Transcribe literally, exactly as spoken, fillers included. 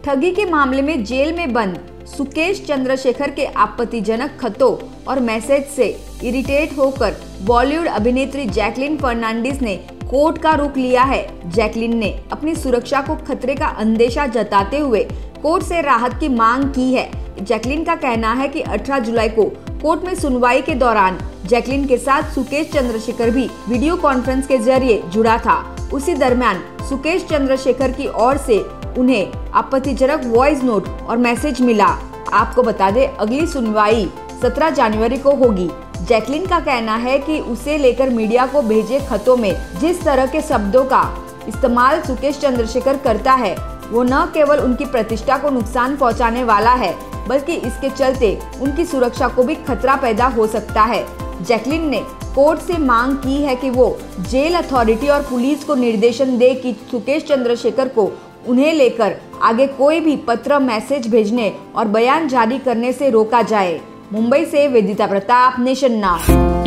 ठगी के मामले में जेल में बंद सुकेश चंद्रशेखर के आपत्तिजनक खतों और मैसेज से इरिटेट होकर बॉलीवुड अभिनेत्री जैकलीन फर्नांडिस ने कोर्ट का रुख लिया है। जैकलीन ने अपनी सुरक्षा को खतरे का अंदेशा जताते हुए कोर्ट से राहत की मांग की है। जैकलीन का कहना है कि अठारह जुलाई को कोर्ट में सुनवाई के दौरान जैकलीन के साथ सुकेश चंद्रशेखर भी वीडियो कॉन्फ्रेंस के जरिए जुड़ा था। उसी दरमियान सुकेश चंद्रशेखर की ओर से उन्हें आपत्तिजनक वॉइस नोट और मैसेज मिला। आपको बता दें, अगली सुनवाई सत्रह जनवरी को होगी। जैकलीन का कहना है कि उसे लेकर मीडिया को भेजे खतों में जिस तरह के शब्दों का इस्तेमाल सुकेश चंद्रशेखर करता है वो न केवल उनकी प्रतिष्ठा को नुकसान पहुंचाने वाला है बल्कि इसके चलते उनकी सुरक्षा को भी खतरा पैदा हो सकता है। जैकलीन ने कोर्ट से मांग की है कि वो जेल अथॉरिटी और पुलिस को निर्देशन दे कि सुकेश चंद्रशेखर को उन्हें लेकर आगे कोई भी पत्र मैसेज भेजने और बयान जारी करने से रोका जाए। मुंबई से वेदिता प्रताप, नेशन नाउ।